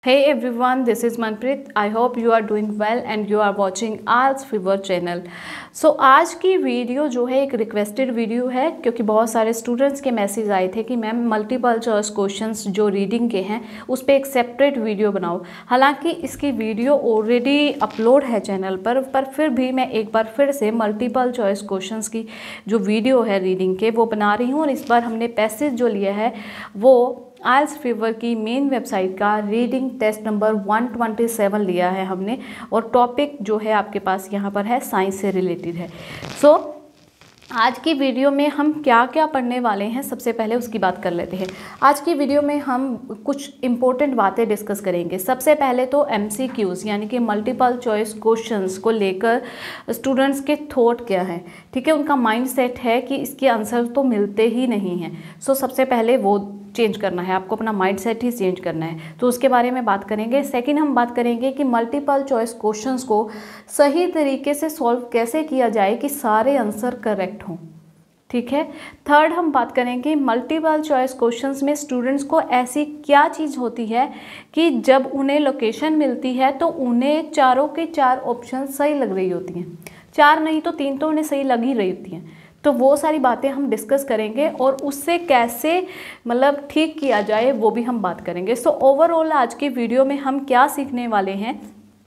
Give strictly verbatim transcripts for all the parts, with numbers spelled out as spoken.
Hey everyone, this is Manpreet. I hope you are doing well and you are watching IELTS fever channel. So आज की video जो है एक requested video है क्योंकि बहुत सारे स्टूडेंट्स के मैसेज आए थे कि मैम मल्टीपल चॉइस क्वेश्चंस जो रीडिंग के हैं उस पर एक सेपरेट वीडियो बनाओ. हालांकि इसकी वीडियो ऑलरेडी अपलोड है चैनल पर पर फिर भी मैं एक बार फिर से मल्टीपल चॉइस क्वेश्चंस की जो वीडियो है रीडिंग के वो बना रही हूँ. और इस बार हमने पैसेज जो लिया है वो आल्स फीवर की मेन वेबसाइट का reading test number one twenty seven लिया है हमने. और टॉपिक जो है आपके पास यहाँ पर है साइंस से रिलेटेड है. सो so, आज की वीडियो में हम क्या क्या पढ़ने वाले हैं सबसे पहले उसकी बात कर लेते हैं. आज की वीडियो में हम कुछ इम्पोर्टेंट बातें डिस्कस करेंगे. सबसे पहले तो एमसीक्यूज़ यानी कि मल्टीपल चॉइस क्वेश्चंस को लेकर स्टूडेंट्स के थॉट क्या हैं, ठीक है, उनका माइंडसेट है कि इसके आंसर तो मिलते ही नहीं हैं. सो so, सबसे पहले वो चेंज करना है, आपको अपना माइंडसेट ही चेंज करना है. तो उसके बारे में बात करेंगे. सेकंड हम बात करेंगे कि मल्टीपल चॉइस क्वेश्चंस को सही तरीके से सॉल्व कैसे किया जाए कि सारे आंसर करेक्ट हों, ठीक है. थर्ड हम बात करेंगे मल्टीपल चॉइस क्वेश्चंस में स्टूडेंट्स को ऐसी क्या चीज़ होती है कि जब उन्हें लोकेशन मिलती है तो उन्हें चारों के चार ऑप्शन सही लग रही होती हैं. चार नहीं तो तीन तो उन्हें सही लग ही रही होती हैं. तो वो सारी बातें हम डिस्कस करेंगे और उससे कैसे मतलब ठीक किया जाए वो भी हम बात करेंगे. सो ओवरऑल आज की वीडियो में हम क्या सीखने वाले हैं,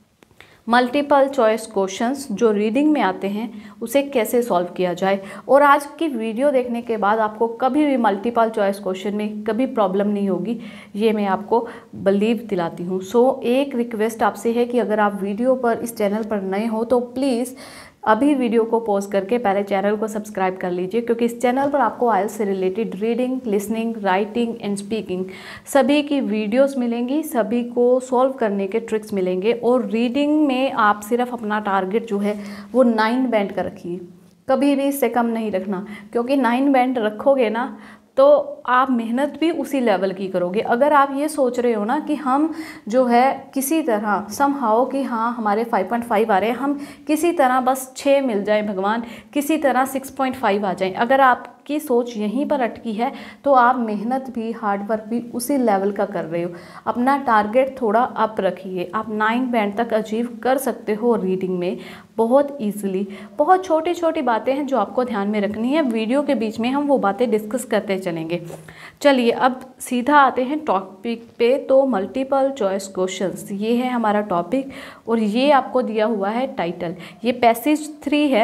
मल्टीपल चॉइस क्वेश्चंस जो रीडिंग में आते हैं उसे कैसे सॉल्व किया जाए. और आज की वीडियो देखने के बाद आपको कभी भी मल्टीपल चॉइस क्वेश्चन में कभी प्रॉब्लम नहीं होगी, ये मैं आपको बिलीव दिलाती हूँ. सो so, एक रिक्वेस्ट आपसे है कि अगर आप वीडियो पर इस चैनल पर नए हो तो प्लीज़ अभी वीडियो को पॉज करके पहले चैनल को सब्सक्राइब कर लीजिए क्योंकि इस चैनल पर आपको आइल्स से related reading, listening, writing and speaking सभी की वीडियोस मिलेंगी, सभी को सॉल्व करने के ट्रिक्स मिलेंगे. और रीडिंग में आप सिर्फ अपना टारगेट जो है वो नाइन बैंड का रखिए, कभी भी इससे कम नहीं रखना क्योंकि नाइन बैंड रखोगे ना तो आप मेहनत भी उसी लेवल की करोगे. अगर आप ये सोच रहे हो ना कि हम जो है किसी तरह समहाउ कि हाँ हमारे फाइव पॉइंट फाइव आ रहे हैं, हम किसी तरह बस छः मिल जाए भगवान, किसी तरह सिक्स पॉइंट फाइव आ जाए, अगर आपकी सोच यहीं पर अटकी है तो आप मेहनत भी हार्डवर्क भी उसी लेवल का कर रहे हो. अपना टारगेट थोड़ा अप रखिए. आप नाइन बैंड तक अचीव कर सकते हो रीडिंग में बहुत ईजिली. बहुत छोटी छोटी बातें हैं जो आपको ध्यान में रखनी है. वीडियो के बीच में हम वो बातें डिस्कस करते चलेंगे. चलिए अब सीधा आते हैं टॉपिक पे. तो मल्टीपल चॉइस क्वेश्चंस ये है हमारा टॉपिक और ये आपको दिया हुआ है टाइटल. ये पैसेज थ्री है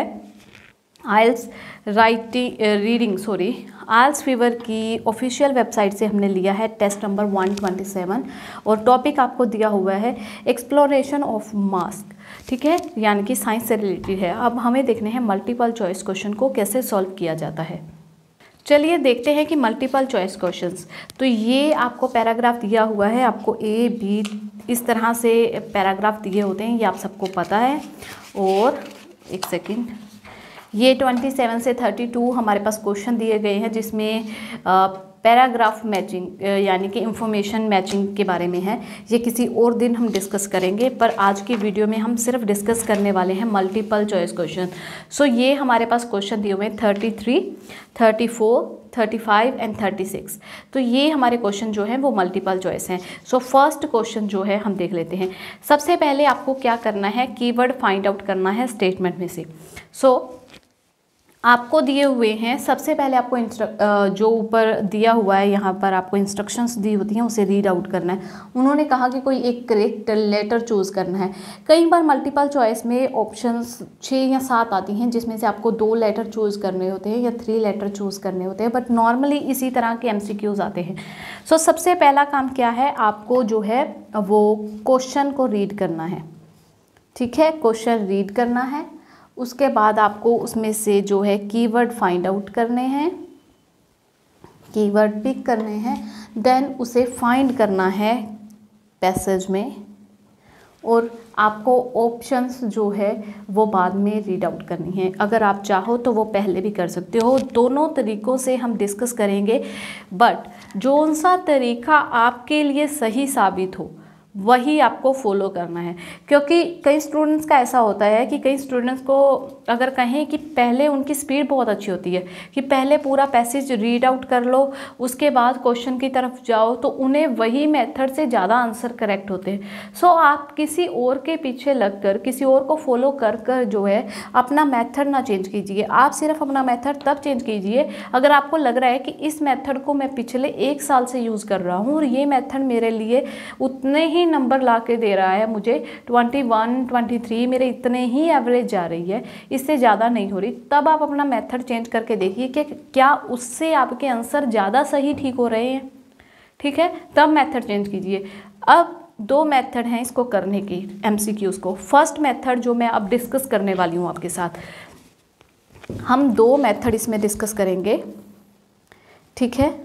IELTS writing reading sorry IELTS fever की ऑफिशियल वेबसाइट से हमने लिया है test number one twenty seven. और टॉपिक आपको दिया हुआ है एक्सप्लोरेशन ऑफ मास्क, ठीक है, यानी कि साइंस से रिलेटेड है. अब हमें देखने हैं मल्टीपल चॉइस क्वेश्चन को कैसे सॉल्व किया जाता है. चलिए देखते हैं कि मल्टीपल चॉइस क्वेश्चंस. तो ये आपको पैराग्राफ दिया हुआ है, आपको ए बी इस तरह से पैराग्राफ दिए होते हैं, ये आप सबको पता है. और एक सेकंड, ये ट्वेंटी सेवन से थर्टी टू हमारे पास क्वेश्चन दिए गए हैं जिसमें पैराग्राफ मैचिंग यानी कि इंफॉर्मेशन मैचिंग के बारे में है. ये किसी और दिन हम डिस्कस करेंगे पर आज की वीडियो में हम सिर्फ डिस्कस करने वाले हैं मल्टीपल चॉइस क्वेश्चन. सो ये हमारे पास क्वेश्चन दिए हुए हैं thirty three, thirty four, thirty five and thirty six. तो ये हमारे क्वेश्चन जो हैं वो मल्टीपल चॉइस हैं. सो फर्स्ट क्वेश्चन जो है हम देख लेते हैं. सबसे पहले आपको क्या करना है, कीवर्ड फाइंड आउट करना है स्टेटमेंट में से. सो so, आपको दिए हुए हैं, सबसे पहले आपको जो ऊपर दिया हुआ है यहाँ पर आपको इंस्ट्रक्शंस दी होती हैं उसे रीड आउट करना है. उन्होंने कहा कि कोई एक करेक्ट लेटर चूज़ करना है. कई बार मल्टीपल चॉइस में ऑप्शंस छः या सात आती हैं जिसमें से आपको दो लेटर चूज़ करने होते हैं या थ्री लेटर चूज़ करने होते हैं, बट नॉर्मली इसी तरह के एमसीक्यूज़ आते हैं. सो so, सबसे पहला काम क्या है, आपको जो है वो क्वेश्चन को रीड करना है, ठीक है, क्वेश्चन रीड करना है. उसके बाद आपको उसमें से जो है कीवर्ड फाइंड आउट करने हैं, कीवर्ड पिक करने हैं, देन उसे फाइंड करना है पैसेज में. और आपको ऑप्शंस जो है वो बाद में रीड आउट करनी है. अगर आप चाहो तो वो पहले भी कर सकते हो. दोनों तरीक़ों से हम डिस्कस करेंगे, बट जो सा तरीक़ा आपके लिए सही साबित हो वही आपको फॉलो करना है। क्योंकि कई स्टूडेंट्स का ऐसा होता है कि कई स्टूडेंट्स को अगर कहें कि पहले उनकी स्पीड बहुत अच्छी होती है कि पहले पूरा पैसेज रीड आउट कर लो उसके बाद क्वेश्चन की तरफ जाओ, तो उन्हें वही मेथड से ज़्यादा आंसर करेक्ट होते हैं। सो आप किसी और के पीछे लगकर किसी और को फॉलो कर कर जो है अपना मेथड ना चेंज कीजिए। आप सिर्फ अपना मेथड तब चेंज कीजिए अगर आपको लग रहा है कि इस मेथड को मैं पिछले एक साल से यूज़ कर रहा हूँ और ये मेथड मेरे लिए उतने ही नंबर ला के दे रहा है, मुझे ट्वेंटी वन ट्वेंटी थ्री मेरे इतने ही एवरेज जा रही है, इससे ज़्यादा नहीं हो रही, तब आप अपना मेथड चेंज करके देखिए कि क्या उससे आपके आंसर ज़्यादा सही ठीक हो रहे हैं। ठीक है, तब मेथड चेंज कीजिए। अब दो मेथड हैं इसको करने की, एमसीक्यूज़ को। फर्स्ट मेथड जो मैं अब डिस्कस करने वाली हूँ आपके साथ, हम दो मेथड इसमें डिस्कस करेंगे। ठीक है,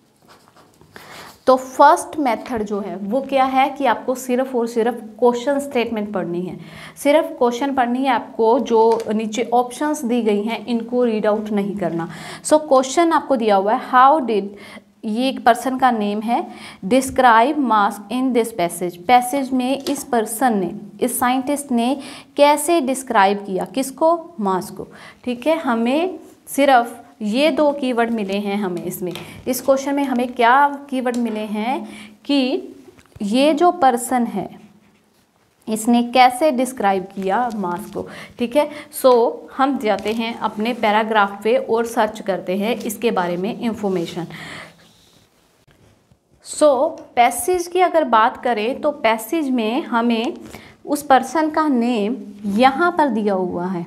तो फर्स्ट मेथड जो है वो क्या है कि आपको सिर्फ और सिर्फ क्वेश्चन स्टेटमेंट पढ़नी है, सिर्फ क्वेश्चन पढ़नी है आपको। जो नीचे ऑप्शंस दी गई हैं इनको रीड आउट नहीं करना। सो क्वेश्चन आपको दिया हुआ है, हाउ डिड, ये एक पर्सन का नेम है, describe Mars in this passage. Passage में इस पर्सन ने, इस साइंटिस्ट ने कैसे डिस्क्राइब किया, किसको, मास को। ठीक है, हमें सिर्फ ये दो कीवर्ड मिले हैं हमें इसमें, इस क्वेश्चन में हमें क्या कीवर्ड मिले हैं कि ये जो पर्सन है इसने कैसे डिस्क्राइब किया मास को। ठीक है, सो so, हम जाते हैं अपने पैराग्राफ पे और सर्च करते हैं इसके बारे में इंफॉर्मेशन। सो पैसेज की अगर बात करें तो पैसेज में हमें उस पर्सन का नेम यहाँ पर दिया हुआ है।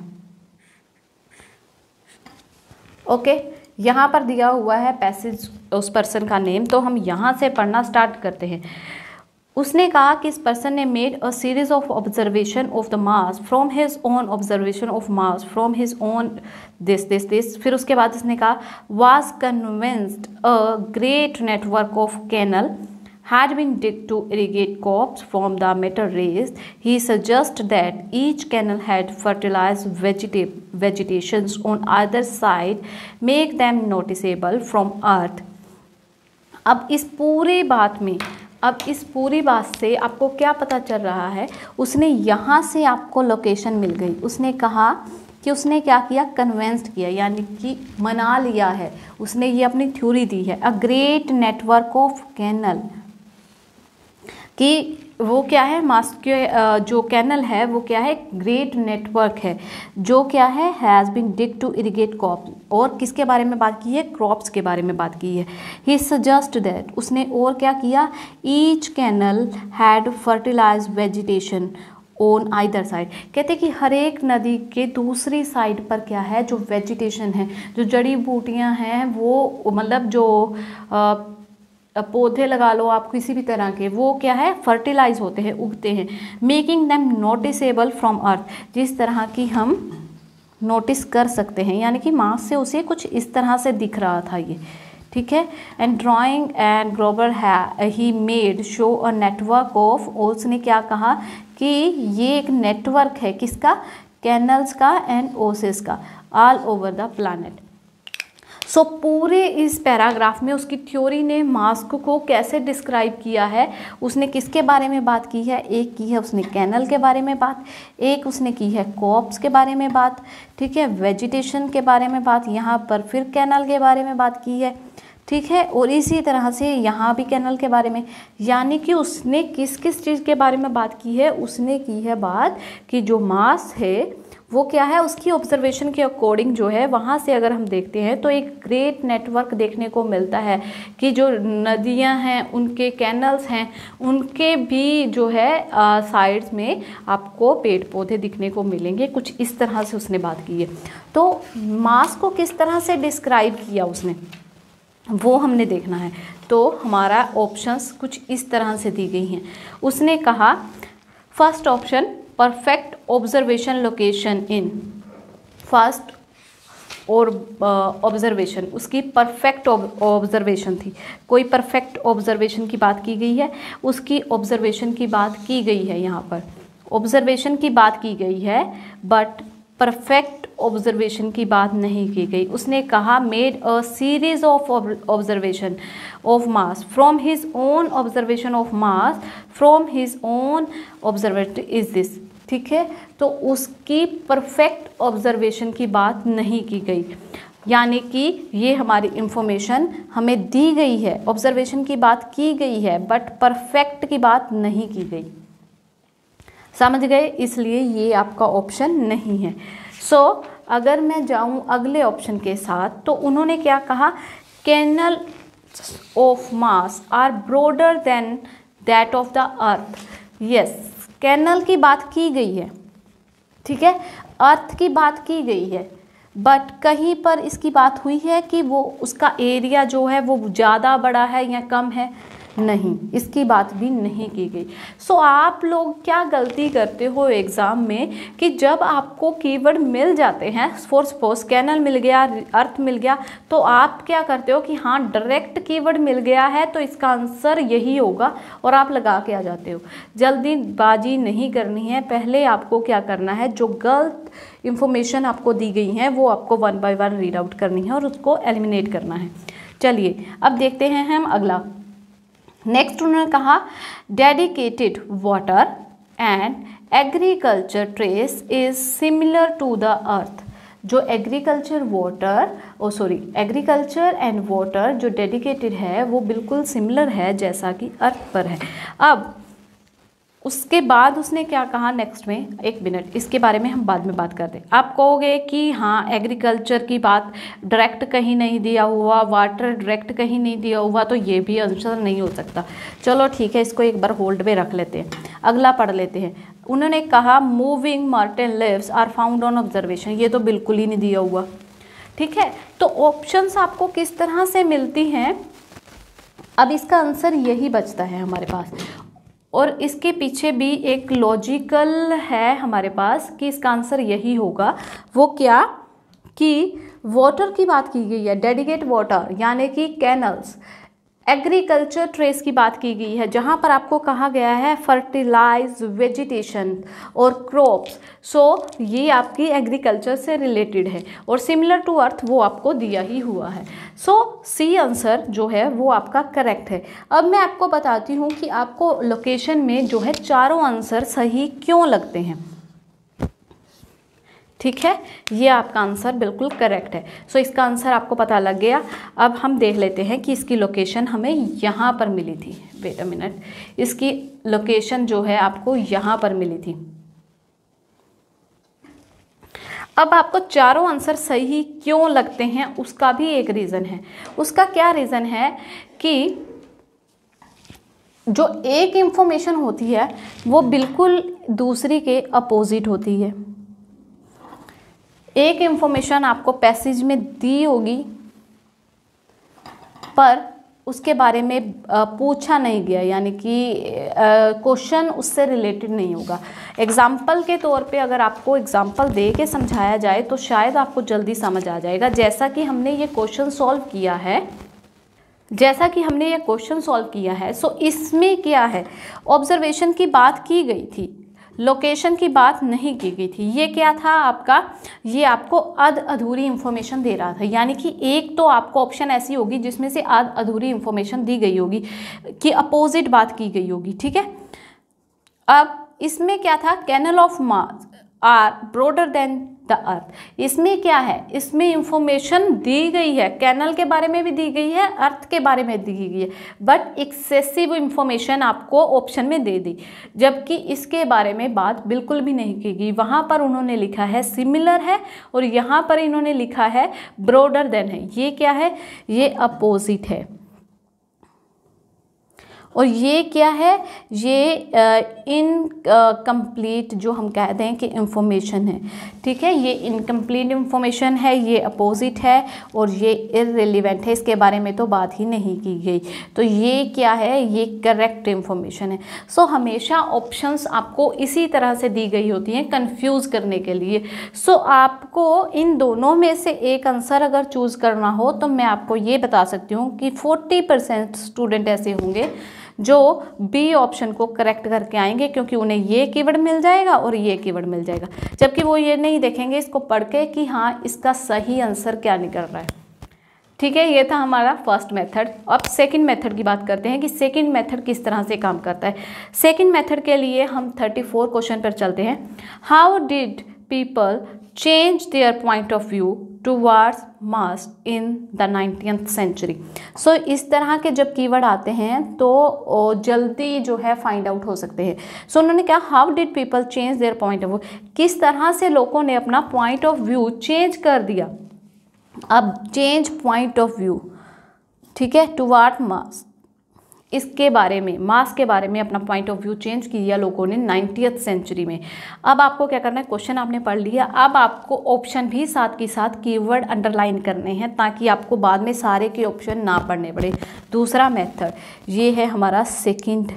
ओके okay, यहाँ पर दिया हुआ है पैसेज उस पर्सन का नेम, तो हम यहाँ से पढ़ना स्टार्ट करते हैं। उसने कहा कि इस पर्सन ने made a series of observation of the Mars from his own observation of Mars from his own this this this फिर उसके बाद इसने कहा was convinced a great network of canal had been digged to irrigate crops from the metal rays. He suggests that each canal had fertilized vegeta vegetations on either side, make them noticeable from earth. अब इस पूरी बात में अब इस पूरी बात से आपको क्या पता चल रहा है, उसने यहाँ से आपको लोकेशन मिल गई। उसने कहा कि उसने क्या किया, कन्विंस्ड किया, यानी कि मना लिया है, उसने ये अपनी थ्योरी दी है। A great network of canal, कि वो क्या है, मास के जो कैनल है वो क्या है, ग्रेट नेटवर्क है, जो क्या है, has been dig to irrigate crop. और किसके बारे में बात की है, क्रॉप्स के बारे में बात की है। ही सजेस्ट दैट, उसने और क्या किया, each canal had fertilize vegetation on either side. कहते कि हर एक नदी के दूसरी साइड पर क्या है, जो वेजिटेशन है, जो जड़ी बूटियां हैं, वो मतलब जो आ, पौधे लगा लो आप किसी भी तरह के, वो क्या है, फर्टिलाइज होते हैं, उगते हैं। Making them noticeable from Earth, जिस तरह की हम नोटिस कर सकते हैं, यानी कि मास से उसे कुछ इस तरह से दिख रहा था ये। ठीक है, and drawing and global he made show a network of, उसने क्या कहा कि ये एक नेटवर्क है, किसका, कैनल्स का एंड ओसेस का, all over the planet. So so, पूरे इस पैराग्राफ में उसकी थ्योरी ने मास्क को कैसे डिस्क्राइब किया है, उसने किसके बारे में बात की है, एक की है उसने कैनल के बारे में बात, एक उसने की है क्रॉप्स के बारे में बात, ठीक है, वेजिटेशन के बारे में बात, यहाँ पर फिर कैनल के बारे में बात की है। ठीक है, और इसी तरह से यहाँ भी कैनल के बारे में, यानी कि उसने किस किस चीज़ के बारे में बात की है, उसने की है बात कि जो मास है वो क्या है, उसकी ऑब्जर्वेशन के अकॉर्डिंग जो है, वहाँ से अगर हम देखते हैं तो एक ग्रेट नेटवर्क देखने को मिलता है कि जो नदियाँ हैं, उनके कैनल्स हैं, उनके भी जो है साइड्स में आपको पेड़ पौधे दिखने को मिलेंगे। कुछ इस तरह से उसने बात की है। तो मास को किस तरह से डिस्क्राइब किया उसने, वो हमने देखना है। तो हमारा ऑप्शंस कुछ इस तरह से दी गई हैं। उसने कहा first option, perfect observation location in, first और ऑब्जर्वेशन उसकी परफेक्ट ऑब्जर्वेशन थी, कोई परफेक्ट ऑब्जर्वेशन की बात की गई है, उसकी ऑब्जर्वेशन की बात की गई है, यहाँ पर ऑब्जर्वेशन की बात की गई है, बट परफेक्ट ऑब्जर्वेशन की बात नहीं की गई। उसने कहा made a series of observation of Mars from his own observation of Mars from his own observation is this. ठीक है, तो उसकी परफेक्ट ऑब्जर्वेशन की बात नहीं की गई, यानी कि ये हमारी इंफॉर्मेशन हमें दी गई है, ऑब्जर्वेशन की बात की गई है बट परफेक्ट की बात नहीं की गई। समझ गए? इसलिए ये आपका ऑप्शन नहीं है। सो so, अगर मैं जाऊं अगले ऑप्शन के साथ, तो उन्होंने क्या कहा, canal of Mars are broader than that of the Earth. Yes, canal की बात की गई है, ठीक है, अर्थ की बात की गई है, बट कहीं पर इसकी बात हुई है कि वो उसका एरिया जो है वो ज़्यादा बड़ा है या कम है? नहीं, इसकी बात भी नहीं की गई। सो so, आप लोग क्या गलती करते हो एग्ज़ाम में कि जब आपको कीवर्ड मिल जाते हैं, फॉर सपोज कैनल मिल गया, अर्थ मिल गया, तो आप क्या करते हो कि हाँ डायरेक्ट कीवर्ड मिल गया है तो इसका आंसर यही होगा और आप लगा के आ जाते हो। जल्दीबाजी नहीं करनी है, पहले आपको क्या करना है, जो गलत इंफॉर्मेशन आपको दी गई है वो आपको one by one read out करनी है और उसको एलिमिनेट करना है। चलिए अब देखते हैं हम अगला। नेक्स्ट उन्होंने कहा dedicated water and agriculture trace is similar to the Earth. जो agriculture water oh sorry agriculture and water जो डेडिकेटेड है वो बिल्कुल सिमिलर है जैसा कि अर्थ पर है। अब उसके बाद उसने क्या कहा नेक्स्ट में, एक मिनट, इसके बारे में हम बाद में बात करते हैं। आप कहोगे कि हाँ एग्रीकल्चर की बात डायरेक्ट कहीं नहीं दिया हुआ, वाटर डायरेक्ट कहीं नहीं दिया हुआ, तो ये भी आंसर नहीं हो सकता। चलो ठीक है, इसको एक बार होल्ड में रख लेते हैं, अगला पढ़ लेते हैं। उन्होंने कहा moving Martian leaves are found on observation. ये तो बिल्कुल ही नहीं दिया हुआ, ठीक है। तो ऑप्शंस आपको किस तरह से मिलती हैं, अब इसका आंसर यही बचता है हमारे पास, और इसके पीछे भी एक लॉजिकल है हमारे पास कि इसका आंसर यही होगा। वो क्या कि वाटर की बात की गई है, डेडिकेट वाटर यानी कि कैनल्स, एग्रीकल्चर ट्रेस की बात की गई है जहाँ पर आपको कहा गया है फर्टिलाइज वेजिटेशन और क्रॉप्स। सो ये आपकी एग्रीकल्चर से रिलेटेड है और सिमिलर टू अर्थ वो आपको दिया ही हुआ है। सो सी आंसर जो है वो आपका करेक्ट है। अब मैं आपको बताती हूँ कि आपको लोकेशन में जो है चारों आंसर सही क्यों लगते हैं, ठीक है। ये आपका आंसर बिल्कुल करेक्ट है। सो so, इसका आंसर आपको पता लग गया। अब हम देख लेते हैं कि इसकी लोकेशन हमें यहाँ पर मिली थी। वेट अ मिनट, इसकी लोकेशन जो है आपको यहाँ पर मिली थी। अब आपको चारों आंसर सही क्यों लगते हैं उसका भी एक रीज़न है। उसका क्या रीज़न है कि जो एक इंफॉर्मेशन होती है वो बिल्कुल दूसरी के अपोजिट होती है। एक इंफॉर्मेशन आपको पैसेज में दी होगी पर उसके बारे में पूछा नहीं गया, यानी कि क्वेश्चन उससे रिलेटेड नहीं होगा। एग्जाम्पल के तौर पे अगर आपको एग्जाम्पल दे के समझाया जाए तो शायद आपको जल्दी समझ आ जाएगा। जैसा कि हमने ये क्वेश्चन सॉल्व किया है जैसा कि हमने ये क्वेश्चन सॉल्व किया है सो इसमें क्या है, ऑब्जर्वेशन की बात की गई थी, लोकेशन की बात नहीं की गई थी। ये क्या था आपका, ये आपको अध अधूरी इंफॉर्मेशन दे रहा था, यानी कि एक तो आपको ऑप्शन ऐसी होगी जिसमें से अध अधूरी इंफॉर्मेशन दी गई होगी कि अपोजिट बात की गई होगी, ठीक है। अब इसमें क्या था, canal of Mars are broader than the Earth. इसमें क्या है, इसमें इंफॉर्मेशन दी गई है, कैनल के बारे में भी दी गई है, अर्थ के बारे में दी गई है, बट एक्सेसिव इंफॉर्मेशन आपको ऑप्शन में दे दी, जबकि इसके बारे में बात बिल्कुल भी नहीं की गई। वहाँ पर उन्होंने लिखा है सिमिलर है और यहाँ पर इन्होंने लिखा है ब्रॉडर देन है। ये क्या है, ये अपोजिट है। और ये क्या है, ये इनकम्प्लीट जो हम कहते हैं कि इंफॉर्मेशन है, ठीक है। ये इनकम्प्लीट इंफॉर्मेशन है, ये अपोजिट है और ये इररिलेवेंट है, इसके बारे में तो बात ही नहीं की गई। तो ये क्या है, ये करेक्ट इंफॉर्मेशन है। सो so, हमेशा ऑप्शंस आपको इसी तरह से दी गई होती हैं कंफ्यूज करने के लिए। सो so, आपको इन दोनों में से एक आंसर अगर चूज़ करना हो तो मैं आपको ये बता सकती हूँ कि फोर्टी परसेंट स्टूडेंट ऐसे होंगे जो बी ऑप्शन को करेक्ट करके आएंगे, क्योंकि उन्हें ये कीवर्ड मिल जाएगा और ये कीवर्ड मिल जाएगा, जबकि वो ये नहीं देखेंगे इसको पढ़ के कि हाँ इसका सही आंसर क्या निकल रहा है। ठीक है, ये था हमारा फर्स्ट मेथड। अब सेकंड मेथड की बात करते हैं कि सेकंड मेथड किस तरह से काम करता है। सेकंड मेथड के लिए हम थर्टी फोर क्वेश्चन पर चलते हैं। How did people change their point of view towards Mars in the nineteenth century. So इस तरह के जब कीवर्ड आते हैं तो जल्दी जो है फाइंड आउट हो सकते हैं। सो so, उन्होंने कहा how did people change their point of view, किस तरह से लोगों ने अपना पॉइंट ऑफ व्यू चेंज कर दिया। अब चेंज पॉइंट ऑफ व्यू, ठीक है, टुवार्ड मास, इसके बारे में, मास के बारे में अपना पॉइंट ऑफ व्यू चेंज किया लोगों ने नाइनटीन्थ सेंचुरी में। अब आपको क्या करना है, क्वेश्चन आपने पढ़ लिया, अब आपको ऑप्शन भी साथ के साथ कीवर्ड अंडरलाइन करने हैं ताकि आपको बाद में सारे के ऑप्शन ना पढ़ने पड़े। दूसरा मेथड ये है हमारा सेकंड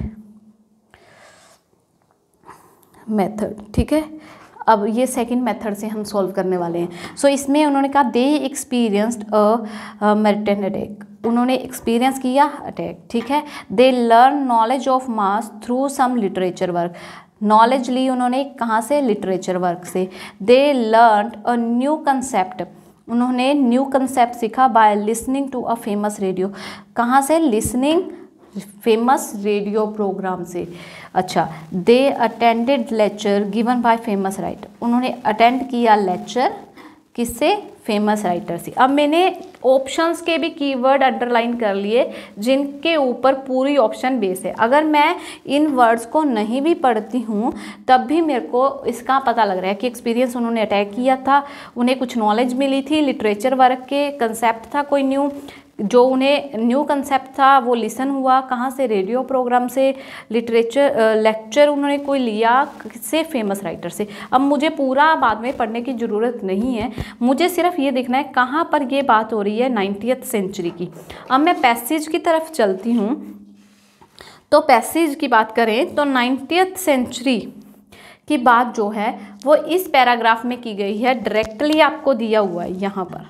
मेथड, ठीक है। अब ये सेकंड मेथड से हम सॉल्व करने वाले हैं। सो so, इसमें उन्होंने कहा they experienced a Martian attack, उन्होंने एक्सपीरियंस किया अटैक, ठीक है। They learn knowledge of Mars through some literature work, knowledge ली उन्होंने कहाँ से, लिटरेचर वर्क से। They learn a new concept, उन्होंने न्यू कंसेप्ट सीखा by listening to a famous radio, कहाँ से, लिसनिंग फेमस रेडियो प्रोग्राम से। अच्छा, they attended lecture given by famous writer, उन्होंने अटेंड किया लेक्चर किससे, फेमस राइटर से। अब मैंने ऑप्शंस के भी कीवर्ड अंडरलाइन कर लिए जिनके ऊपर पूरी ऑप्शन बेस है। अगर मैं इन वर्ड्स को नहीं भी पढ़ती हूँ तब भी मेरे को इसका पता लग रहा है कि एक्सपीरियंस उन्होंने अटैक किया था, उन्हें कुछ नॉलेज मिली थी, लिटरेचर वर्क के कंसेप्ट था कोई न्यू, जो उन्हें न्यू कंसेप्ट था वो लिसन हुआ कहाँ से, रेडियो प्रोग्राम से। लिटरेचर लेक्चर उन्होंने कोई लिया से, फेमस राइटर से। अब मुझे पूरा बाद में पढ़ने की ज़रूरत नहीं है, मुझे सिर्फ ये देखना है कहाँ पर ये बात हो रही है नाइनटीन्थ सेंचुरी की। अब मैं पैसेज की तरफ चलती हूँ, तो पैसेज की बात करें तो नाइनटीन्थ सेंचुरी की बात जो है वो इस पैराग्राफ में की गई है, डायरेक्टली आपको दिया हुआ है यहाँ पर,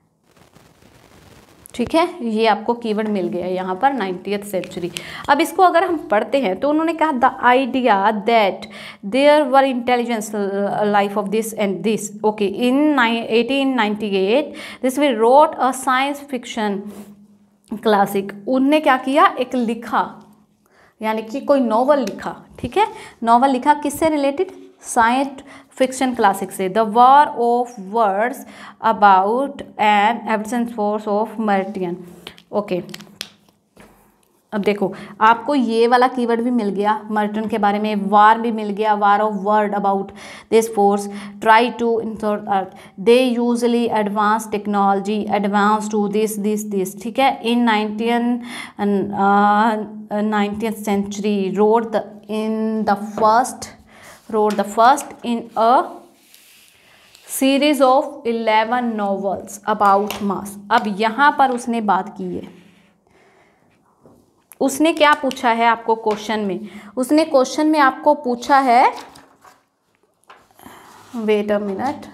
ठीक है। ये आपको कीवर्ड मिल गया है यहाँ पर नाइनटीन्थ सेंचुरी। अब इसको अगर हम पढ़ते हैं तो उन्होंने कहा the idea that there were intelligence life of this and this, okay, in eighteen ninety eight this we wrote a science fiction classic, उनने क्या किया, एक लिखा, यानी कि कोई नॉवल लिखा, ठीक है, नॉवल लिखा किससे रिलेटेड, साइंस फिक्शन क्लासिक से। The war of worlds about an absent force of Martian, okay. अब देखो आपको ये वाला कीवर्ड भी मिल गया, मर्टन के बारे में, वार भी मिल गया, war of world about this force try to insert Earth, they usually advance technology advance to this this this, ठीक है। In nineteen nineteenth century wrote the in the first wrote the first in a series of eleven novels about mass। अब यहाँ पर उसने बात की है, उसने क्या पूछा है आपको क्वेश्चन में, उसने क्वेश्चन में आपको पूछा है, वेट अ मिनट,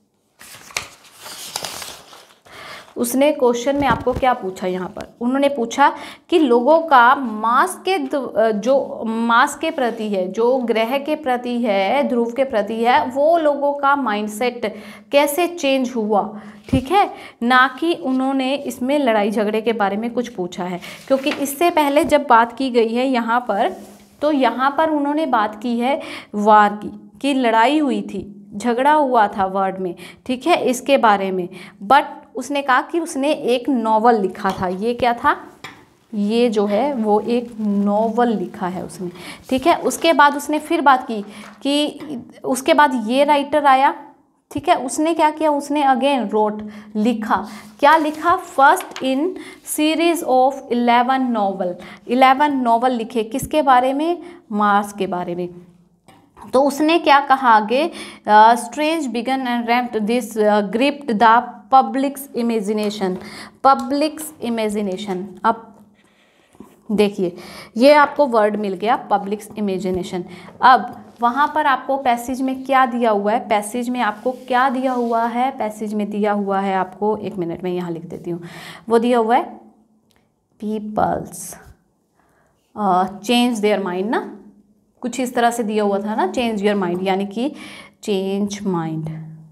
उसने क्वेश्चन में आपको क्या पूछा यहाँ पर, उन्होंने पूछा कि लोगों का मास के जो मास के प्रति है, जो ग्रह के प्रति है, ध्रुव के प्रति है, वो लोगों का माइंडसेट कैसे चेंज हुआ, ठीक है, ना कि उन्होंने इसमें लड़ाई झगड़े के बारे में कुछ पूछा है। क्योंकि इससे पहले जब बात की गई है यहाँ पर, तो यहाँ पर उन्होंने बात की है वार की, कि लड़ाई हुई थी, झगड़ा हुआ था वर्ड में, ठीक है, इसके बारे में। बट उसने कहा कि उसने एक नॉवल लिखा था, ये क्या था, ये जो है वो एक नॉवल लिखा है उसने, ठीक है। उसके बाद उसने फिर बात की कि उसके बाद ये राइटर आया, ठीक है, उसने क्या किया, उसने अगेन रोट लिखा, क्या लिखा, first in series of eleven novel, eleven novel लिखे किसके बारे में, मार्स के बारे में। तो उसने क्या कहा आगे, strange began and ramped this gripped the public's imagination, public's imagination. अब देखिए ये आपको वर्ड मिल गया, पब्लिक्स इमेजिनेशन। अब वहाँ पर आपको पैसेज में क्या दिया हुआ है, पैसेज में आपको क्या दिया हुआ है, पैसेज में दिया हुआ है आपको, एक मिनट में यहाँ लिख देती हूँ, वो दिया हुआ है पीपल्स चेंज देयर माइंड ना, कुछ इस तरह से दिया हुआ था ना, चेंज योर माइंड, यानी कि चेंज माइंड,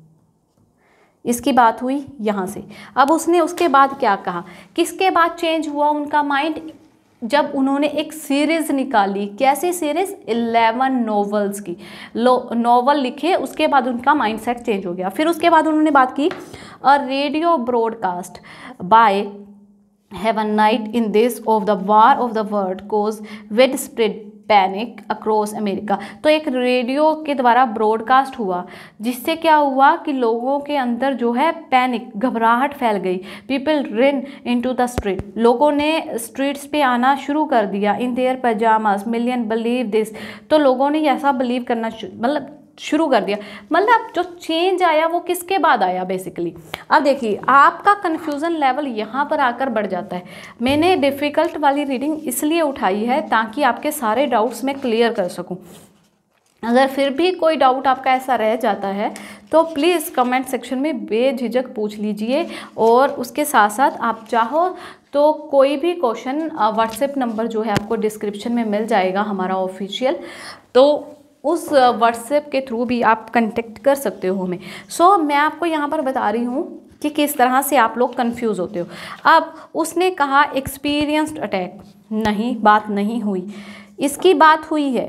इसकी बात हुई यहाँ से। अब उसने उसके बाद क्या कहा, किसके बाद चेंज हुआ उनका माइंड, जब उन्होंने एक सीरीज़ निकाली। कैसी सीरीज़? इलेवन नॉवेल्स की, नॉवल लिखे, उसके बाद उनका माइंडसेट चेंज हो गया। फिर उसके बाद उन्होंने बात की a radio broadcast by heaven night in this of the war of the world cause with spread panic across America. तो एक रेडियो के द्वारा ब्रॉडकास्ट हुआ, जिससे क्या हुआ कि लोगों के अंदर जो है पैनिक, घबराहट फैल गई। People run into the street, लोगों ने स्ट्रीट्स पे आना शुरू कर दिया। In their pyjamas million believe this, तो लोगों ने ऐसा बिलीव करना मतलब शुरू कर दिया। मतलब जो चेंज आया वो किसके बाद आया बेसिकली। अब देखिए आपका कन्फ्यूज़न लेवल यहाँ पर आकर बढ़ जाता है। मैंने डिफ़िकल्ट वाली रीडिंग इसलिए उठाई है ताकि आपके सारे डाउट्स मैं क्लियर कर सकूँ। अगर फिर भी कोई डाउट आपका ऐसा रह जाता है तो प्लीज़ कमेंट सेक्शन में बेझिझक पूछ लीजिए, और उसके साथ साथ आप चाहो तो कोई भी क्वेश्चन व्हाट्सएप नंबर जो है आपको डिस्क्रिप्शन में मिल जाएगा हमारा ऑफिशियल, तो उस व्हाट्सएप के थ्रू भी आप कांटेक्ट कर सकते हो हमें। सो so, मैं आपको यहाँ पर बता रही हूँ कि किस तरह से आप लोग कंफ्यूज होते हो। अब उसने कहा एक्सपीरियंस्ड अटैक, नहीं, बात नहीं हुई। इसकी बात हुई है,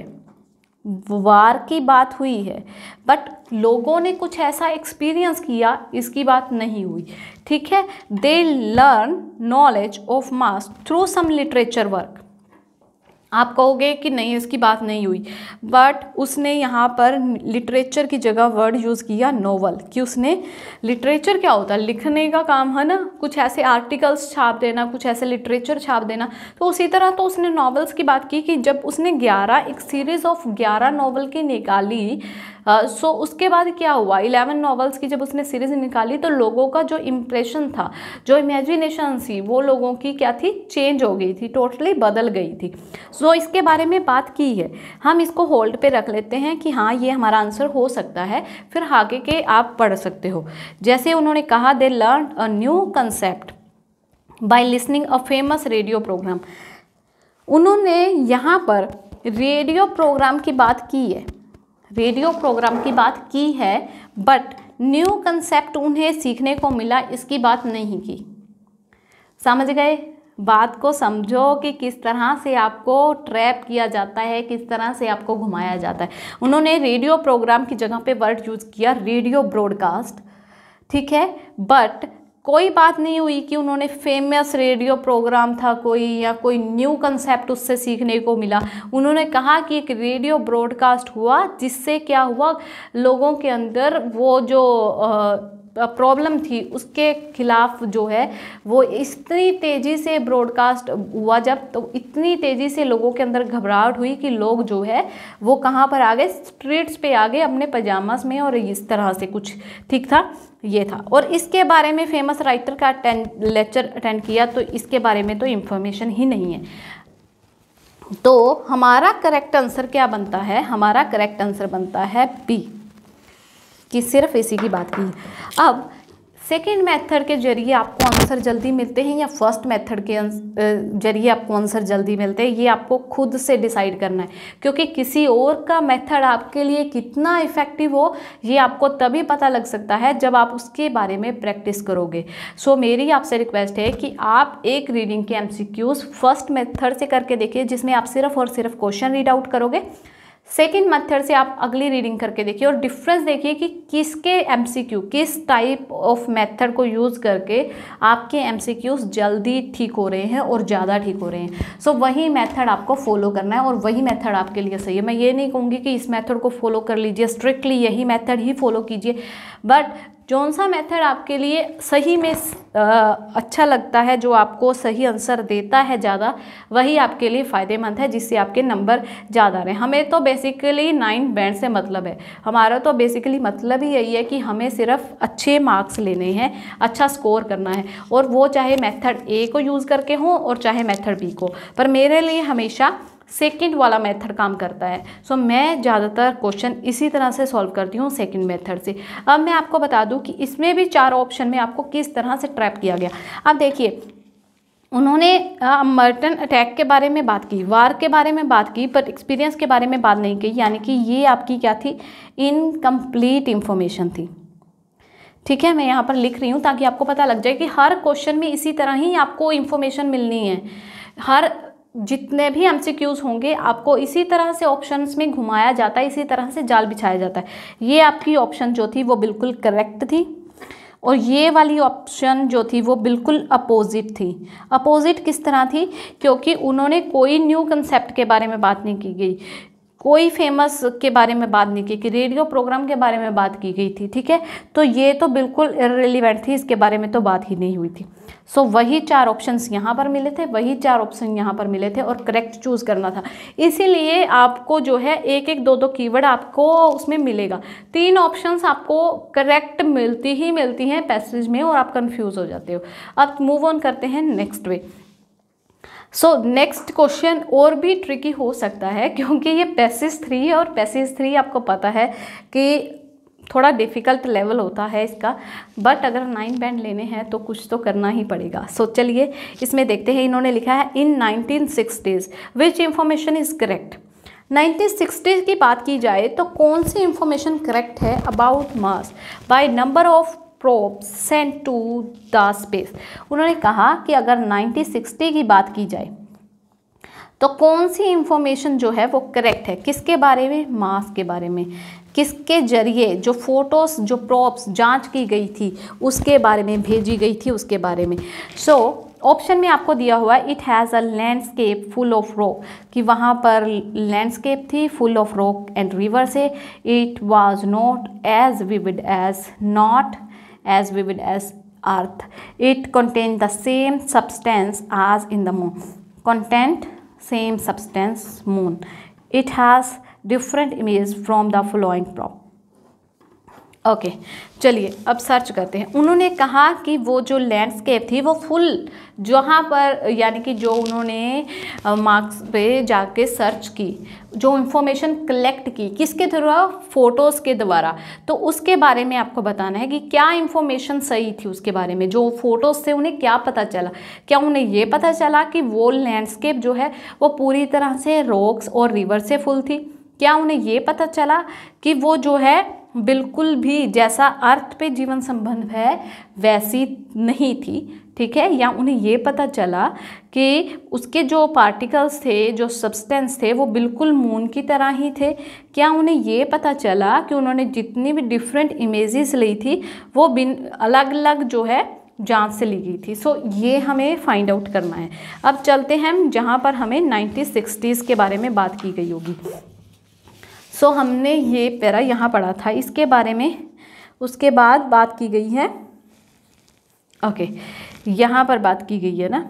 वार की बात हुई है, बट लोगों ने कुछ ऐसा एक्सपीरियंस किया, इसकी बात नहीं हुई। ठीक है, they learn knowledge of Mars through some literature work. आप कहोगे कि नहीं इसकी बात नहीं हुई, बट उसने यहाँ पर लिटरेचर की जगह वर्ड यूज़ किया नोवेल, कि उसने लिटरेचर क्या होता है, लिखने का काम है ना, कुछ ऐसे आर्टिकल्स छाप देना, कुछ ऐसे लिटरेचर छाप देना। तो उसी तरह तो उसने नॉवेल्स की बात की कि जब उसने ग्यारह एक सीरीज़ ऑफ ग्यारह नॉवेल की निकाली, सो uh, so उसके बाद क्या हुआ, इलेवन नॉवेल्स की जब उसने सीरीज़ निकाली तो लोगों का जो इम्प्रेशन था, जो इमेजिनेशन थी, वो लोगों की क्या थी, चेंज हो गई थी, टोटली बदल गई थी। सो so, इसके बारे में बात की है, हम इसको होल्ड पे रख लेते हैं कि हाँ ये हमारा आंसर हो सकता है, फिर आगे के आप पढ़ सकते हो। जैसे उन्होंने कहा they learn a new concept by listening a famous radio program. उन्होंने यहाँ पर रेडियो प्रोग्राम की बात की है, रेडियो प्रोग्राम की बात की है, बट न्यू कंसेप्ट उन्हें सीखने को मिला, इसकी बात नहीं की। समझ गए? बात को समझो कि किस तरह से आपको ट्रैप किया जाता है, किस तरह से आपको घुमाया जाता है। उन्होंने रेडियो प्रोग्राम की जगह पे वर्ड यूज़ किया रेडियो ब्रॉडकास्ट, ठीक है, बट कोई बात नहीं हुई कि उन्होंने फेमस रेडियो प्रोग्राम था कोई, या कोई न्यू कंसेप्ट उससे सीखने को मिला। उन्होंने कहा कि एक रेडियो ब्रॉडकास्ट हुआ, जिससे क्या हुआ, लोगों के अंदर वो जो प्रॉब्लम थी उसके खिलाफ जो है वो इतनी तेज़ी से ब्रॉडकास्ट हुआ, जब तो इतनी तेज़ी से लोगों के अंदर घबराहट हुई कि लोग जो है वो कहाँ पर आ गए, स्ट्रीट्स पे आ गए अपने पजामास में, और इस तरह से कुछ, ठीक था, ये था। और इसके बारे में फेमस राइटर का लेक्चर अटेंड किया, तो इसके बारे में तो इन्फॉर्मेशन ही नहीं है। तो हमारा करेक्ट आंसर क्या बनता है, हमारा करेक्ट आंसर बनता है बी, कि सिर्फ इसी की बात की। अब सेकेंड मेथड के जरिए आपको आंसर जल्दी मिलते हैं या फर्स्ट मेथड के जरिए आपको आंसर जल्दी मिलते हैं, ये आपको खुद से डिसाइड करना है, क्योंकि किसी और का मेथड आपके लिए कितना इफ़ेक्टिव हो ये आपको तभी पता लग सकता है जब आप उसके बारे में प्रैक्टिस करोगे। सो मेरी आपसे रिक्वेस्ट है कि आप एक रीडिंग के एमसीक्यूज़ फर्स्ट मेथड से करके देखिए, जिसमें आप सिर्फ और सिर्फ क्वेश्चन रीड आउट करोगे। सेकेंड मेथड से आप अगली रीडिंग करके देखिए और डिफरेंस देखिए कि किसके एमसीक्यू, किस टाइप ऑफ मेथड को यूज़ करके आपके एमसीक्यूज जल्दी ठीक हो रहे हैं और ज़्यादा ठीक हो रहे हैं। सो so, वही मेथड आपको फॉलो करना है और वही मेथड आपके लिए सही है। मैं ये नहीं कहूँगी कि इस मेथड को फॉलो कर लीजिए, स्ट्रिक्टली यही मेथड ही फॉलो कीजिए, बट कौन सा मेथड आपके लिए सही में आ, अच्छा लगता है, जो आपको सही आंसर देता है ज़्यादा, वही आपके लिए फ़ायदेमंद है, जिससे आपके नंबर ज़्यादा रहे। हमें तो बेसिकली नाइन बैंड से मतलब है, हमारा तो बेसिकली मतलब ही यही है कि हमें सिर्फ अच्छे मार्क्स लेने हैं, अच्छा स्कोर करना है, और वो चाहे मेथड ए को यूज़ करके हो और चाहे मेथड बी को। पर मेरे लिए हमेशा सेकंड वाला मेथड काम करता है। सो so, मैं ज़्यादातर क्वेश्चन इसी तरह से सॉल्व करती हूँ सेकंड मेथड से। अब मैं आपको बता दूँ कि इसमें भी चार ऑप्शन में आपको किस तरह से ट्रैप किया गया। अब देखिए, उन्होंने मर्टन अटैक के बारे में बात की, वार के बारे में बात की, पर एक्सपीरियंस के बारे में बात नहीं की, यानी कि ये आपकी क्या थी, इनकम्प्लीट इंफॉर्मेशन थी। ठीक है, मैं यहाँ पर लिख रही हूँ ताकि आपको पता लग जाए कि हर क्वेश्चन में इसी तरह ही आपको इन्फॉर्मेशन मिलनी है। हर जितने भी एमसीक्यूज होंगे आपको इसी तरह से ऑप्शंस में घुमाया जाता है, इसी तरह से जाल बिछाया जाता है। ये आपकी ऑप्शन जो थी वो बिल्कुल करेक्ट थी, और ये वाली ऑप्शन जो थी वो बिल्कुल अपोजिट थी। अपोजिट किस तरह थी, क्योंकि उन्होंने कोई न्यू कंसेप्ट के बारे में बात नहीं की गई, कोई फेमस के बारे में बात नहीं की कि रेडियो प्रोग्राम के बारे में बात की गई थी। ठीक है, तो ये तो बिल्कुल इररिलेवेंट थी, इसके बारे में तो बात ही नहीं हुई थी। सो so, वही चार ऑप्शंस यहाँ पर मिले थे, वही चार ऑप्शन यहाँ पर मिले थे, और करेक्ट चूज़ करना था। इसीलिए आपको जो है एक एक दो दो कीवर्ड आपको उसमें मिलेगा। तीन ऑप्शंस आपको करेक्ट मिलती ही मिलती हैं पैसेज में, और आप कंफ्यूज हो जाते हो। अब मूव ऑन करते हैं next way. So next question और भी ट्रिकी हो सकता है, क्योंकि ये पैसेज थ्री है, और पैसेज थ्री आपको पता है कि थोड़ा डिफ़िकल्ट लेवल होता है इसका, बट अगर नाइन बैंड लेने हैं तो कुछ तो करना ही पड़ेगा। सो so, चलिए इसमें देखते हैं। इन्होंने लिखा है in nineteen sixties which information is correct. Nineteen sixties की बात की जाए तो कौन सी इंफॉर्मेशन करेक्ट है about Mars by number of probes sent to the space. उन्होंने कहा कि अगर नाइनटीन सिक्सटी की बात की जाए तो कौन सी इंफॉर्मेशन जो है वो करेक्ट है, किसके बारे में, मास के बारे में, किसके जरिए जो फोटोस जो प्रोब्स जांच की गई थी उसके बारे में भेजी गई थी, उसके बारे में। सो ऑप्शन में आपको दिया हुआ है it has a landscape full of rock, कि वहाँ पर लैंडस्केप थी full of rock and river से। It was not as vivid as not as vivid as earth. It contained the same substance as in the moon. Content same substance moon. It has different images from the following prop. Okay okay, चलिए अब search करते हैं। उन्होंने कहा कि वो जो landscape थी वो फुल, जहाँ पर यानी कि जो उन्होंने मार्क्स पे जाके सर्च की, जो इंफॉर्मेशन कलेक्ट की, किसके थ्रू, फ़ोटोज़ के द्वारा, तो उसके बारे में आपको बताना है कि क्या इंफॉर्मेशन सही थी उसके बारे में। जो फ़ोटोज़ से उन्हें क्या पता चला, क्या उन्हें ये पता चला कि वो लैंडस्केप जो है वो पूरी तरह से रॉक्स और रिवर से फुल थी, क्या उन्हें ये पता चला कि वो जो है बिल्कुल भी जैसा अर्थ पे जीवन संबंध है वैसी नहीं थी, ठीक है, या उन्हें ये पता चला कि उसके जो पार्टिकल्स थे, जो सब्सटेंस थे वो बिल्कुल मून की तरह ही थे, क्या उन्हें ये पता चला कि उन्होंने जितनी भी डिफरेंट इमेजेस ली थी वो बिन अलग अलग जो है जांच से ली गई थी। सो so, ये हमें फाइंड आउट करना है। अब चलते हैं हम जहाँ पर हमें नाइनटीन सिक्सटीज़ के बारे में बात की गई होगी। सो so, हमने ये पैरा यहाँ पढ़ा था इसके बारे में, उसके बाद बात की गई है, ओके okay, यहाँ पर बात की गई है ना,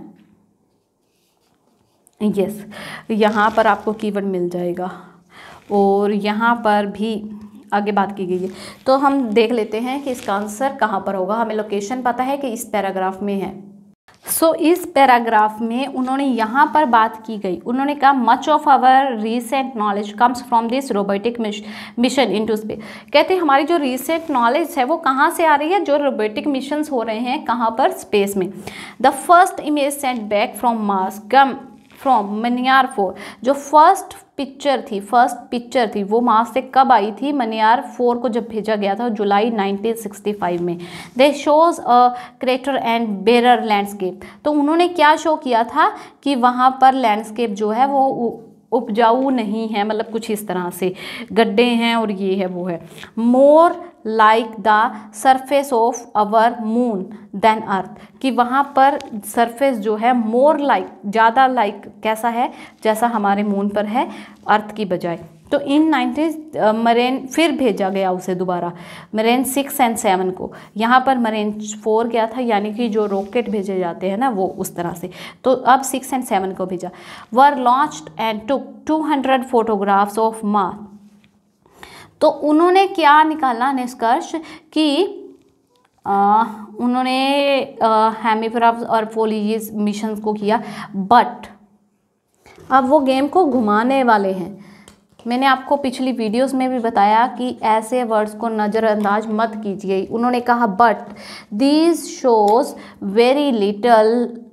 यस yes, यहाँ पर आपको कीवर्ड मिल जाएगा, और यहाँ पर भी आगे बात की गई है। तो हम देख लेते हैं कि इसका आंसर कहाँ पर होगा। हमें लोकेशन पता है कि इस पैराग्राफ में है। सो so, इस पैराग्राफ में उन्होंने यहाँ पर बात की गई, उन्होंने कहा much of our recent knowledge comes from this robotic mission into space. कहते हैं हमारी जो रीसेंट नॉलेज है वो कहाँ से आ रही है, जो रोबोटिक मिशंस हो रहे हैं कहाँ पर, स्पेस में। The first image sent back from Mars came from Mariner four. जो फर्स्ट पिक्चर थी फर्स्ट पिक्चर थी वो मार्स से कब आई थी, मनियार फोर को जब भेजा गया था जुलाई नाइनटीन सिक्सटी फाइव में। They shows a crater and barer landscape. तो उन्होंने क्या शो किया था कि वहाँ पर लैंडस्केप जो है वो उपजाऊ नहीं है, मतलब कुछ इस तरह से गड्ढे हैं और ये है वो है। More like the surface of our moon than Earth, कि वहाँ पर सरफेस जो है मोर लाइक ज़्यादा लाइक कैसा है, जैसा हमारे मून पर है अर्थ की बजाय। तो इन नाइनटीन मरेन फिर भेजा गया उसे दोबारा, मरेन सिक्स एंड सेवन को। यहाँ पर मरेन फोर क्या था, यानी कि जो रॉकेट भेजे जाते हैं ना वो उस तरह से। तो अब सिक्स एंड सेवन को भेजा। Were launched and took two hundred photographs of Mars. तो उन्होंने क्या निकाला निष्कर्ष कि आ, उन्होंने हेमिफ्रास और पोलिस मिशन को किया, बट अब वो गेम को घुमाने वाले हैं। मैंने आपको पिछली वीडियोस में भी बताया कि ऐसे वर्ड्स को नज़रअंदाज मत कीजिए। उन्होंने कहा but these shows very little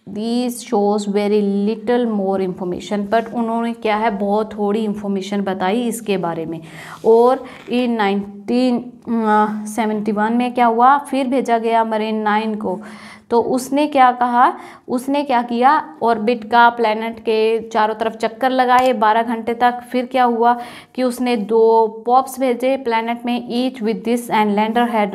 these shows very little more information, but उन्होंने क्या है बहुत थोड़ी इन्फॉर्मेशन बताई इसके बारे में। और इन नाइनटीन सेवेंटी वन में क्या हुआ, फिर भेजा गया मरीन नाइन को, तो उसने क्या कहा, उसने क्या किया, ऑर्बिट का प्लैनेट के चारों तरफ चक्कर लगाए बारह घंटे तक। फिर क्या हुआ कि उसने दो पॉप्स भेजे प्लैनेट में, each with this and lander had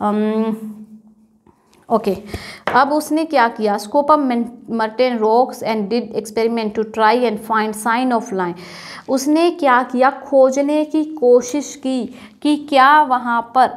okay अब उसने क्या किया, scope of Martian rocks and did experiment to try and find sign of life. उसने क्या किया, खोजने की कोशिश की कि क्या वहाँ पर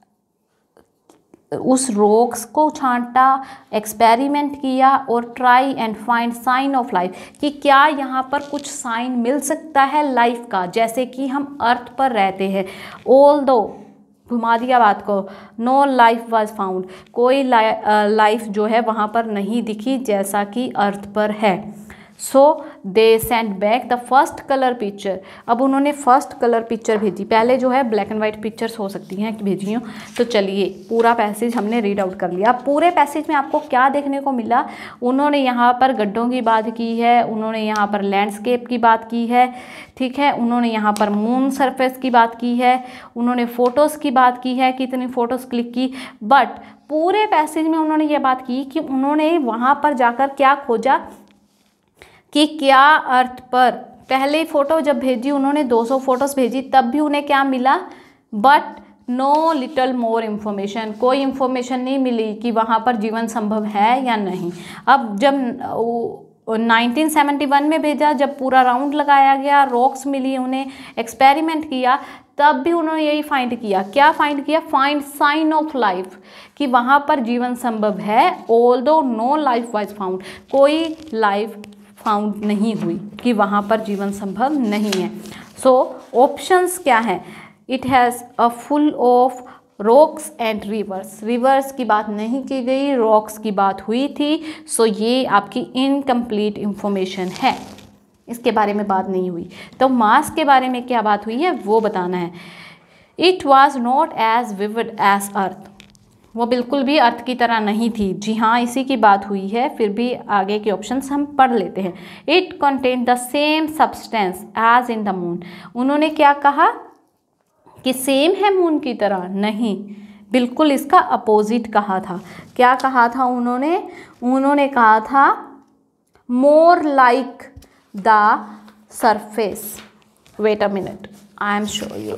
उस रॉक्स को छांटा, एक्सपेरिमेंट किया और try and find sign of life, कि क्या यहाँ पर कुछ साइन मिल सकता है लाइफ का, जैसे कि हम अर्थ पर रहते हैं। ऑल दो घुमा दिया बात को, नो लाइफ वाज फाउंड, कोई लाइफ जो है वहाँ पर नहीं दिखी जैसा कि अर्थ पर है। So they send back the first colour picture. अब उन्होंने फर्स्ट कलर पिक्चर भेजी, पहले जो है ब्लैक एंड वाइट पिक्चर्स हो सकती हैं कि भेजी हूँ। तो चलिए पूरा पैसेज हमने रीड आउट कर लिया। पूरे पैसेज में आपको क्या देखने को मिला, उन्होंने यहाँ पर गड्ढों की बात की है, उन्होंने यहाँ पर लैंडस्केप की बात की है, ठीक है, उन्होंने यहाँ पर मून सरफेस की बात की है, उन्होंने फ़ोटोज़ की बात की है, कितनी फ़ोटोज़ क्लिक की। बट पूरे पैसेज में उन्होंने ये बात की कि उन्होंने वहाँ पर जाकर क्या खोजा कि क्या अर्थ पर, पहले फ़ोटो जब भेजी उन्होंने दो सौ फोटोज़ भेजी, तब भी उन्हें क्या मिला, but no little more information, कोई इन्फॉर्मेशन नहीं मिली कि वहाँ पर जीवन संभव है या नहीं। अब जब नाइनटीन सेवेंटी वन में भेजा, जब पूरा राउंड लगाया गया, रॉक्स मिली उन्हें, एक्सपेरिमेंट किया, तब भी उन्होंने यही फाइंड किया, क्या फाइंड किया, फाइंड साइन ऑफ लाइफ, कि वहाँ पर जीवन संभव है। Although no life was found, कोई लाइफ फाउंड नहीं हुई, कि वहाँ पर जीवन संभव नहीं है। सो ऑप्शंस क्या हैं, it has a full of rocks and rivers, rivers की बात नहीं की गई, रॉक्स की बात हुई थी। सो so, ये आपकी इनकम्प्लीट इंफॉर्मेशन है, इसके बारे में बात नहीं हुई। तो मास के बारे में क्या बात हुई है वो बताना है। It was not as vivid as Earth, वो बिल्कुल भी अर्थ की तरह नहीं थी। जी हाँ, इसी की बात हुई है, फिर भी आगे के ऑप्शंस हम पढ़ लेते हैं। It contain the same substance as in the moon, उन्होंने क्या कहा कि सेम है मून की तरह, नहीं, बिल्कुल इसका अपोजिट कहा था। क्या कहा था उन्होंने, उन्होंने कहा था more like the surface. Wait a minute, I am show you,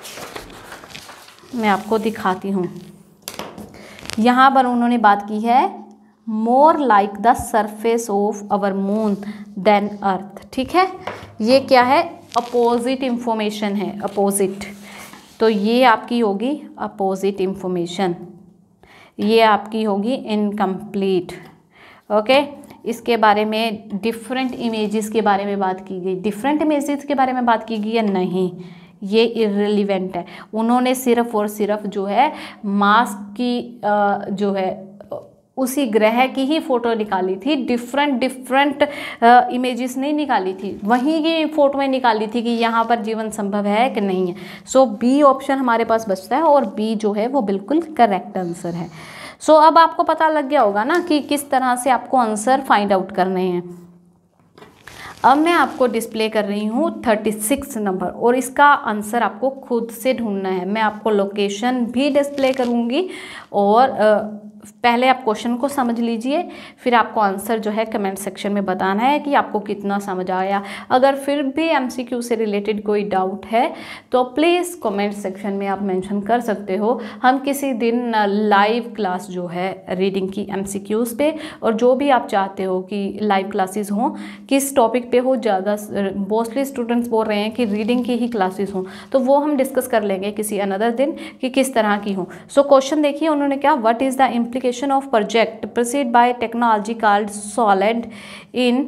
मैं आपको दिखाती हूँ। यहाँ पर उन्होंने बात की है more like the surface of our moon than Earth, ठीक है। ये क्या है, अपोजिट इंफॉर्मेशन है, अपोजिट। तो ये आपकी होगी अपोजिट इंफॉर्मेशन, ये आपकी होगी इनकम्प्लीट। ओके, इसके बारे में डिफरेंट इमेजेस के बारे में बात की गई, डिफरेंट इमेजेस के बारे में बात की गई है, नहीं, ये इर्रेलेवेंट है। उन्होंने सिर्फ और सिर्फ जो है मार्स की जो है उसी ग्रह की ही फ़ोटो निकाली थी, डिफरेंट डिफरेंट इमेजेस नहीं निकाली थी, वहीं की फ़ोटोएं निकाली थी कि यहाँ पर जीवन संभव है कि नहीं है। सो बी ऑप्शन हमारे पास बचता है और बी जो है वो बिल्कुल करेक्ट आंसर है। सो so, अब आपको पता लग गया होगा ना कि किस तरह से आपको आंसर फाइंड आउट करने हैं। अब मैं आपको डिस्प्ले कर रही हूँ थर्टी सिक्स नंबर और इसका आंसर आपको खुद से ढूंढना है। मैं आपको लोकेशन भी डिस्प्ले करूँगी और पहले आप क्वेश्चन को समझ लीजिए, फिर आपको आंसर जो है कमेंट सेक्शन में बताना है कि आपको कितना समझ आया। अगर फिर भी एमसीक्यू से रिलेटेड कोई डाउट है तो प्लीज़ कमेंट सेक्शन में आप मेंशन कर सकते हो। हम किसी दिन लाइव क्लास जो है रीडिंग की एमसीक्यूज़ पे, और जो भी आप चाहते हो कि लाइव क्लासेस हों, किस टॉपिक पे हो, ज़्यादा मोस्टली स्टूडेंट्स बोल रहे हैं कि रीडिंग की ही क्लासेस हों, तो वो हम डिस्कस कर लेंगे किसी अनदर दिन कि किस तरह की हों। सो क्वेश्चन देखिए, उन्होंने क्या, what is the implication of project pursued by technology called solid in,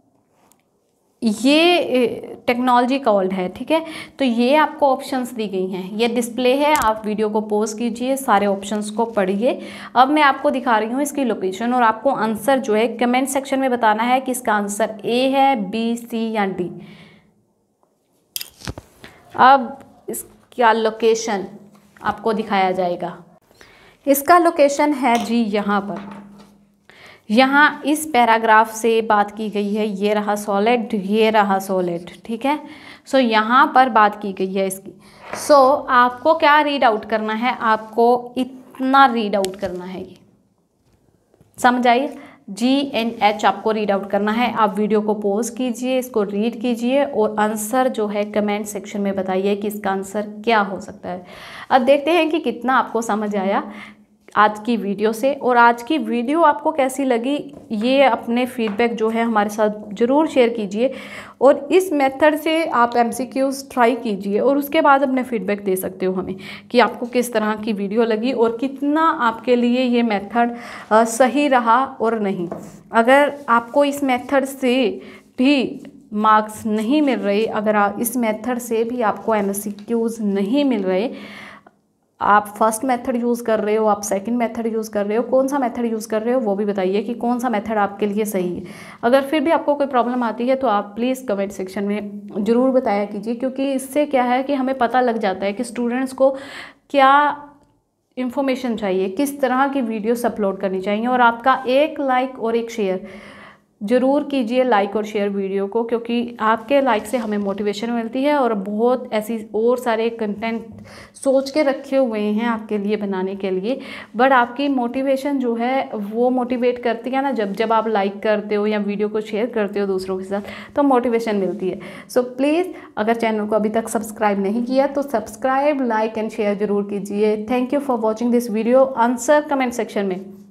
ये टेक्नोलॉजी कॉल्ड है, ठीक है। तो ये आपको ऑप्शंस दी गई हैं, ये डिस्प्ले है, आप वीडियो को पॉज कीजिए, सारे ऑप्शंस को पढ़िए। अब मैं आपको दिखा रही हूँ इसकी लोकेशन और आपको आंसर जो है कमेंट सेक्शन में बताना है कि इसका आंसर ए है, बी, सी या डी। अब इसका लोकेशन आपको दिखाया जाएगा, इसका लोकेशन है जी यहाँ पर, यहाँ इस पैराग्राफ से बात की गई है, ये रहा सॉलिड, ये रहा सॉलिड, ठीक है। सो so, यहाँ पर बात की गई है इसकी। सो so, आपको क्या रीड आउट करना है, आपको इतना रीड आउट करना है, ये समझ आइए, जी एन एच आपको रीड आउट करना है। आप वीडियो को पॉज कीजिए, इसको रीड कीजिए और आंसर जो है कमेंट सेक्शन में बताइए कि इसका आंसर क्या हो सकता है। अब देखते हैं कि कितना आपको समझ आया आज की वीडियो से, और आज की वीडियो आपको कैसी लगी ये अपने फीडबैक जो है हमारे साथ ज़रूर शेयर कीजिए, और इस मेथड से आप एमसीक्यूज़ ट्राई कीजिए और उसके बाद अपने फीडबैक दे सकते हो हमें कि आपको किस तरह की वीडियो लगी और कितना आपके लिए ये मेथड सही रहा और नहीं। अगर आपको इस मेथड से भी मार्क्स नहीं मिल रहे, अगर आप इस मेथड से भी आपको एमसीक्यूज़ नहीं मिल रहे, आप फर्स्ट मेथड यूज़ कर रहे हो, आप सेकंड मेथड यूज़ कर रहे हो, कौन सा मेथड यूज़ कर रहे हो वो भी बताइए कि कौन सा मेथड आपके लिए सही है। अगर फिर भी आपको कोई प्रॉब्लम आती है तो आप प्लीज़ कमेंट सेक्शन में ज़रूर बताया कीजिए, क्योंकि इससे क्या है कि हमें पता लग जाता है कि स्टूडेंट्स को क्या इन्फॉर्मेशन चाहिए, किस तरह की वीडियोस अपलोड करनी चाहिए। और आपका एक लाइक और एक शेयर ज़रूर कीजिए, लाइक और शेयर वीडियो को, क्योंकि आपके लाइक से हमें मोटिवेशन मिलती है और बहुत ऐसी और सारे कंटेंट सोच के रखे हुए हैं आपके लिए बनाने के लिए, बट आपकी मोटिवेशन जो है वो मोटिवेट करती है ना, जब जब आप लाइक करते हो या वीडियो को शेयर करते हो दूसरों के साथ, तो मोटिवेशन मिलती है। सो प्लीज़ अगर चैनल को अभी तक सब्सक्राइब नहीं किया तो सब्सक्राइब, लाइक एंड शेयर ज़रूर कीजिए। Thank you for watching this video. Answer comment section में।